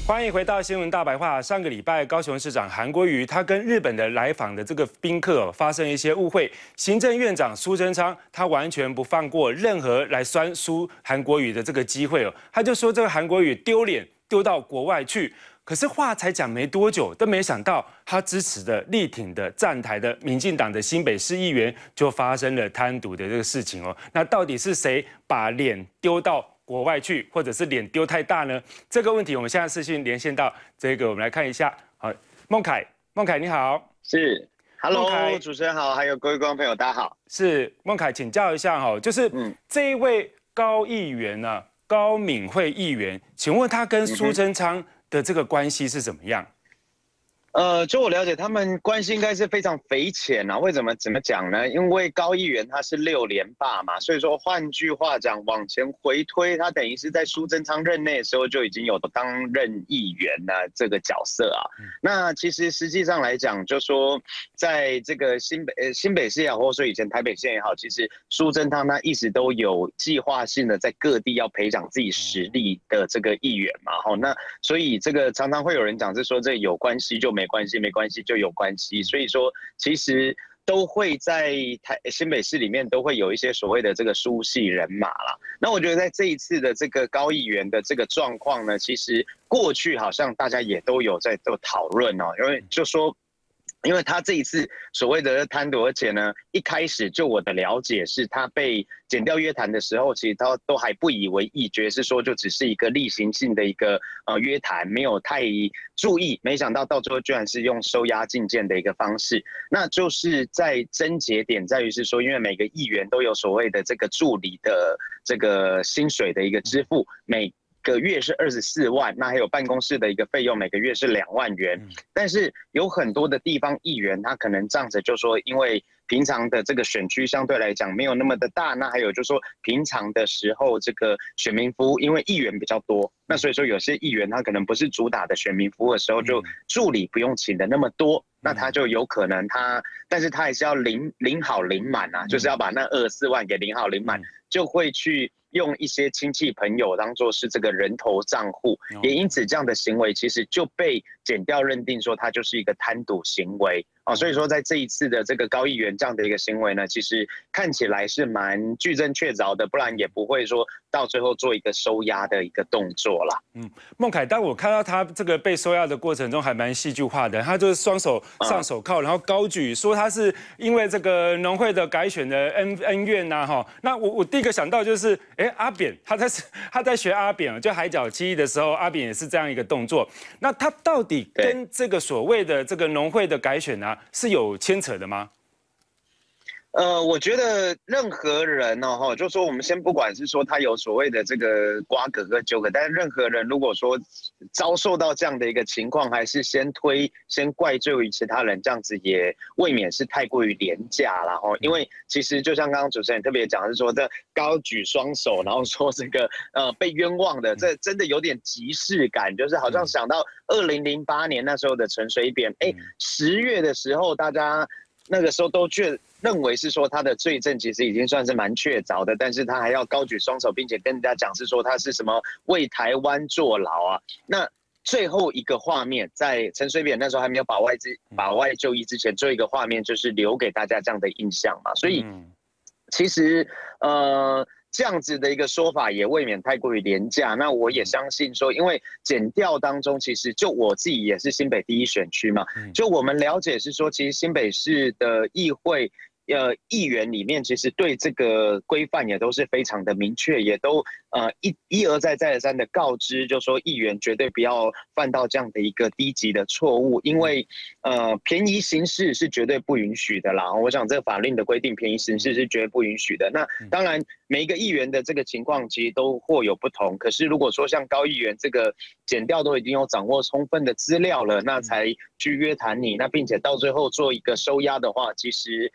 欢迎回到新闻大白话。上个礼拜，高雄市长韩国瑜他跟日本的来访的这个宾客发生一些误会，行政院长苏贞昌他完全不放过任何来酸韩国瑜的这个机会哦，他就说这个韩国瑜丢脸丢到国外去。可是话才讲没多久，都没想到他支持的、力挺的、站台的民进党的新北市议员就发生了贪渎的这个事情哦。那到底是谁把脸丢到国外去，或者是脸丢太大呢？这个问题我们现在视讯连线到这个，我们来看一下。好，孟凯你好， 是 ，Hello， 主持人好，还有各位观众朋友，大家好。 是孟凯，请教一下哈，就是这一位高议员呢、高敏慧议员，请问他跟苏贞昌的这个关系是怎么样？ 就我了解，他们关系应该是非常匪浅啊。为什么怎么讲呢？因为高议员他是6连霸嘛，所以说换句话讲，往前回推，他等于是在苏贞昌任内的时候就已经有担任议员的这个角色啊。那其实实际上来讲，就说在这个新北市也好，或者说以前台北县也好，其实苏贞昌他一直都有计划性的在各地要培养自己实力的这个议员嘛。那所以这个常常会有人讲是说这有关系就没关系，没关系就有关系，所以说其实都会在新北市里面都会有一些所谓的这个苏系人马啦。那我觉得在这一次的这个高议员的这个状况呢，其实过去好像大家也都有在做讨论哦，因为就说。因为他这一次所谓的贪渎，而且呢，一开始就我的了解是他被检调约谈的时候，其实他都还不以为意，觉得是说就只是一个例行性的一个约谈，没有太注意，没想到到最后居然是用收押禁见的一个方式。那就是在症结点在于是说，因为每个议员都有所谓的这个助理的这个薪水的一个支付，每个月是24万，那还有办公室的一个费用，每个月是2万元。但是有很多的地方议员，他可能这样子就说，因为平常的这个选区相对来讲没有那么的大，那还有就是说平常的时候这个选民服务，因为议员比较多，那所以说有些议员他可能不是主打的选民服务的时候，就助理不用请的那么多，那他就有可能但是他还是要领好领满啊，就是要把那24万给领好领满，就会去用一些亲戚朋友当作是这个人头账户，也因此这样的行为其实就被检调认定说它就是一个贪渎行为啊，所以说在这一次的这个高议员这样的一个行为呢，其实看起来是蛮具证确凿的，不然也不会说到最后做一个收押的一个动作啦。 孟凯，当我看到他这个被收押的过程中，还蛮戏剧化的，他就是双手上手铐，然后高举说他是因为这个农会的改选的恩怨呐，哈。那我第一个想到就是，阿扁他在学阿扁，就海角七义的时候，阿扁也是这样一个动作。那他到底跟这个所谓的这个农会的改选啊是有牵扯的吗？ 我觉得任何人哦，就说我们先不管是说他有所谓的这个瓜葛跟纠葛，但是任何人如果说遭受到这样的一个情况，还是先怪罪于其他人，这样子也未免是太过于廉价了哈。因为其实就像刚刚主持人特别讲，是说这高举双手，然后说这个被冤枉的，这真的有点即视感，就是好像想到2008年那时候的陈水扁，10月的时候大家那个时候都认为是说他的罪证其实已经算是蛮确凿的，但是他还要高举双手，并且跟人家讲是说他是什么为台湾坐牢啊。那最后一个画面，在陈水扁那时候还没有保外就医之前，最后一个画面就是留给大家这样的印象嘛。所以其实这样子的一个说法也未免太过于廉价。那我也相信说，因为检调当中，其实就我自己也是新北第一选区嘛，就我们了解是说，其实新北市的议会。议员里面其实对这个规范也都是非常的明确，也都一而再再而三的告知，就说议员绝对不要犯到这样的一个低级的错误，因为便宜行事是绝对不允许的啦。我想这个法令的规定，便宜行事是绝对不允许的。那当然每一个议员的这个情况其实都或有不同，可是如果说像高议员这个检调都已经有掌握充分的资料了，那才去约谈你，那并且到最后做一个收押的话，其实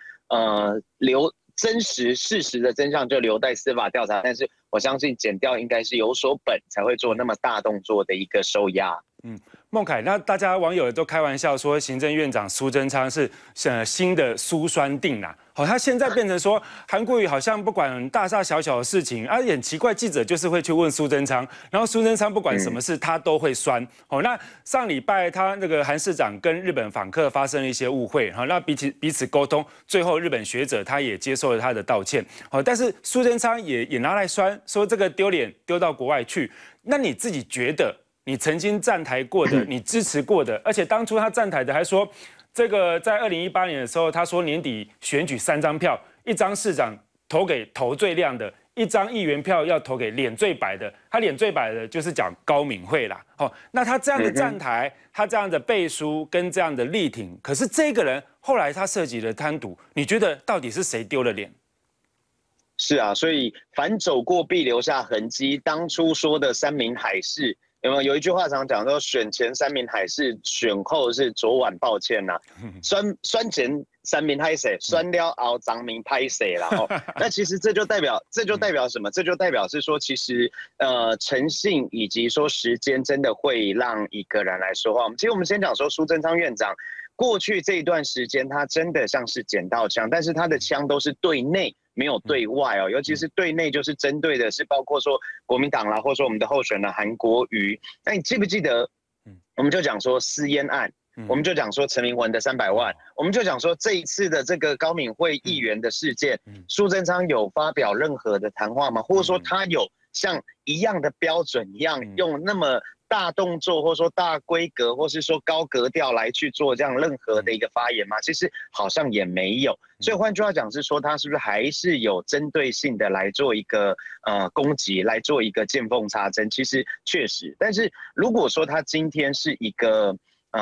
事实的真相就留待司法调查，但是我相信检调应该是有所本才会做那么大动作的一个收押。 孟凯，那大家网友都开玩笑说，行政院长苏贞昌是新的苏酸定啦。好，他现在变成说韩国瑜好像不管大大小小的事情啊，也很奇怪，记者就是会去问苏贞昌，然后苏贞昌不管什么事他都会酸。哦，那上礼拜他那个韩市长跟日本访客发生了一些误会，好，那彼此沟通，最后日本学者他也接受了他的道歉。好，但是苏贞昌也拿来酸，说这个丢脸丢到国外去。那你自己觉得？你曾经站台过的，你支持过的，而且当初他站台的还说，这个在2018年的时候，他说年底选举3张票，一张市长投给头最亮的，一张议员票要投给脸最白的。他脸最白的就是讲高敏惠啦。哦，那他这样的站台，他这样的背书跟这样的力挺，可是这个人后来他涉及了贪渎，你觉得到底是谁丢了脸？ 是啊，所以凡走过必留下痕迹。当初说的三名海誓。有一句话常讲说，选前3名海誓，选后是昨晚抱歉呐、酸前3名拍谁，酸了后张名拍谁啦。那其实这就代表什么？这就代表是说，其实诚信以及说时间真的会让一个人来说话。其实我们先讲说苏贞昌院长过去这一段时间，他真的像是捡到枪，但是他的枪都是对内。没有对外哦，尤其是对内，就是针对的是包括说国民党啦，或者说我们的候选人韩国瑜。那你记不记得？我们就讲说私烟案，我们就讲说陈明文的300万，我们就讲说这一次的这个高敏惠议员的事件，苏贞昌有发表任何的谈话吗？或者说他有像一样的标准一样，用那么大动作，或者说大规格，或是说高格调来去做这样任何的一个发言吗？其实好像也没有。所以换句话讲是说，他是不是还是有针对性的来做一个攻击，来做一个见缝插针？其实确实，但是如果说他今天是一个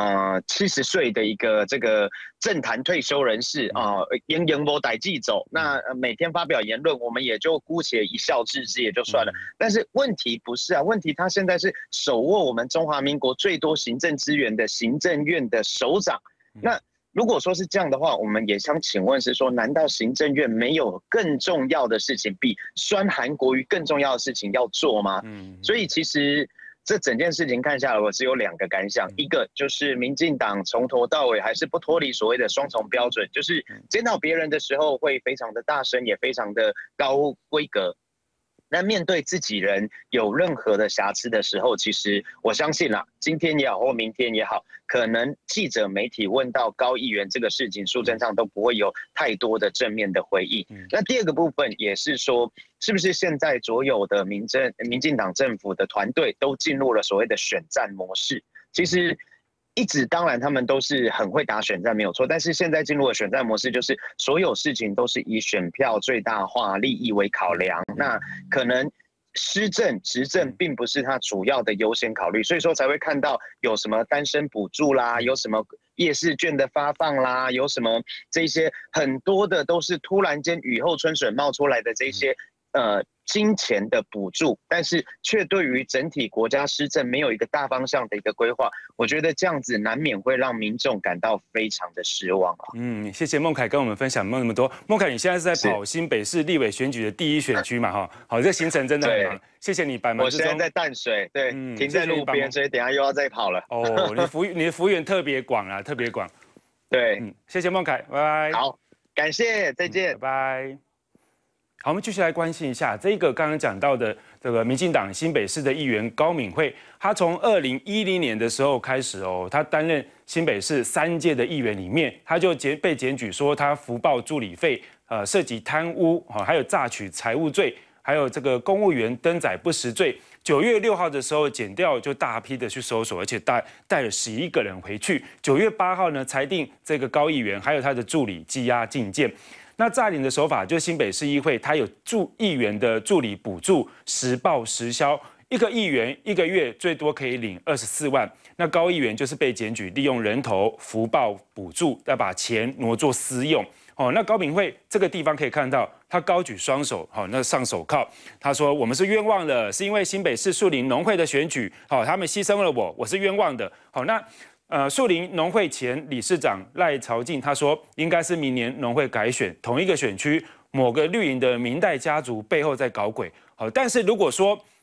70岁的一个这个政坛退休人士啊，言无代志走，那每天发表言论，我们也就姑且一笑置之也就算了。但是问题不是啊，问题他现在是手握我们中华民国最多行政资源的行政院的首长，那如果说是这样的话，我们也想请问是说，难道行政院没有更重要的事情，比酸韩国瑜更重要的事情要做吗？所以其实这整件事情看下来，我只有2个感想，一个就是民进党从头到尾还是不脱离所谓的双重标准，就是检讨别人的时候会非常的大声，也非常的高规格。那面对自己人有任何的瑕疵的时候，其实我相信啦，今天也好或明天也好，可能记者媒体问到高议员这个事情，苏贞昌都不会有太多的正面的回应。那第2个部分也是说，是不是现在所有的民进党政府的团队都进入了所谓的选战模式？其实一直当然他们都是很会打选战没有错，但是现在进入了选战模式，就是所有事情都是以选票最大化、利益为考量，那可能施政执政并不是他主要的优先考虑，所以说才会看到有什么单身补助啦，有什么夜市券的发放啦，有什么这些很多的都是突然间雨后春笋冒出来的这些金钱的补助，但是却对于整体国家施政没有一个大方向的一个规划，我觉得这样子难免会让民众感到非常的失望啊。 谢谢孟凯跟我们分享那么多。孟凯，你现在是在跑新北市立委选举的第1选区嘛？哈，好，这行程真的很忙。谢谢你百忙之中。 我现在在淡水，对，停在路边，所以等一下又要再跑了。 哦，你的幅员特别广啊，特别广。 对， 谢谢孟凯，拜拜。 好，感谢，再见， 拜拜。好，我们继续来关心一下这个刚刚讲到的这个民进党新北市的议员高敏惠，他从2010年的时候开始哦，他担任新北市3届的议员里面，他就被检举说他福报助理费，涉及贪污，还有诈取财物罪，还有这个公务员登载不实罪。9月6号的时候，检调就大批的去搜索，而且带了11个人回去。9月8号呢，裁定这个高议员还有他的助理羁押禁见。那诈领的手法，就是新北市议会，它有议员的助理补助，实报实销，1个议员1个月最多可以领24万。那高议员就是被检举利用人头福报补助，再把钱挪作私用。那高敏惠这个地方可以看到，他高举双手，那上手铐，他说我们是冤枉的，是因为新北市树林农会的选举，他们牺牲了我是冤枉的。那树林农会前理事长赖朝进他说，应该是明年农会改选，同一个选区某个绿营的明代家族背后在搞鬼。但是如果说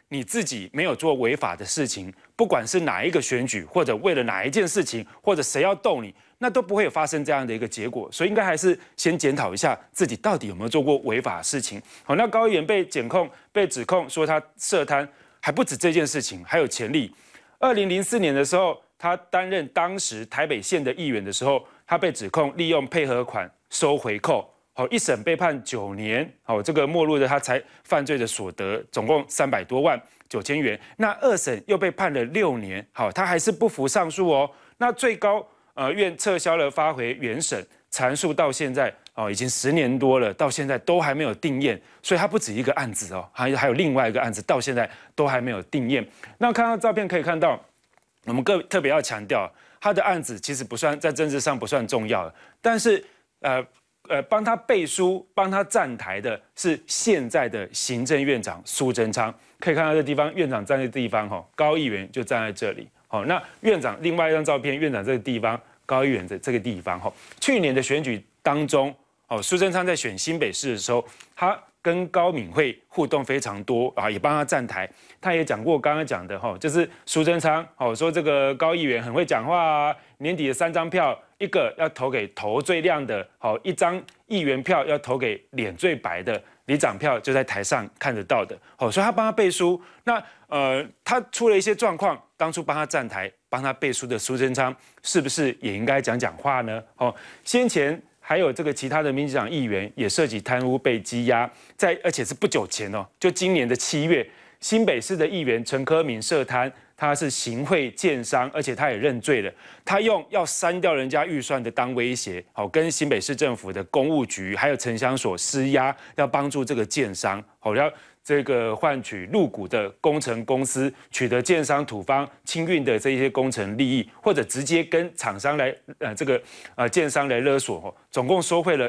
你自己没有做违法的事情，不管是哪一个选举，或者为了哪一件事情，或者谁要动你，那都不会有发生这样的一个结果。所以应该还是先检讨一下自己到底有没有做过违法的事情。好，那高议员被指控说他涉贪，还不止这件事情，还有前例。2004年的时候，他担任当时台北县的议员的时候，他被指控利用配合款收回扣。好，一审被判9年，好，这个没入的他才犯罪的所得总共300多万9千元。那2审又被判了6年，好，他还是不服上诉哦。那最高院撤销了发回原审，缠诉到现在已经10年多了，到现在都还没有定验，所以他不止一个案子哦，还有另外一个案子到现在都还没有定验。那看到照片可以看到，我们特别要强调，他的案子其实不算在政治上不算重要的，但是帮他背书、帮他站台的是现在的行政院长苏贞昌。可以看到这地方，院长站在地方，高议员就站在这里。好，那院长另外一张照片，院长这个地方，高议员在这个地方。去年的选举当中，苏贞昌在选新北市的时候，他跟高敏惠互动非常多啊，也帮他站台。他也讲过刚刚讲的就是苏贞昌说这个高议员很会讲话啊，年底的3张票，一个要投给头最亮的，1张议员票要投给脸最白的，里长票就在台上看得到的。所以他帮他背书。那他出了一些状况，当初帮他站台、帮他背书的苏贞昌，是不是也应该讲话呢？先前还有这个其他的民进党议员也涉及贪污被羁押，而且是不久前就今年的7月，新北市的议员陈科明涉贪，他是行贿建商，而且他也认罪了。他用要删掉人家预算的当威胁，跟新北市政府的公务局还有城乡所施压，要帮助这个建商，要这个换取入股的工程公司取得建商土方清运的这些工程利益，或者直接跟厂商来建商来勒索，总共收贿了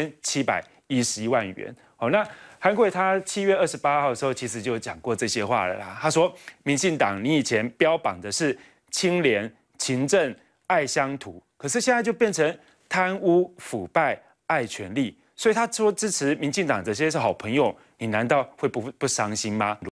1711万元。那韩国瑜他7月28号的时候，其实就讲过这些话了啦。他说，民进党你以前标榜的是清廉、勤政、爱乡土，可是现在就变成贪污、腐败、爱权力。所以他说支持民进党这些是好朋友，你难道会不伤心吗？